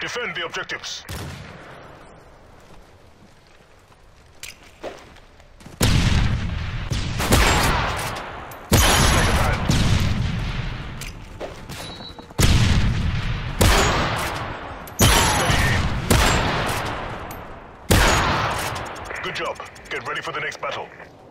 Defend the objectives. Good job. Get ready for the next battle.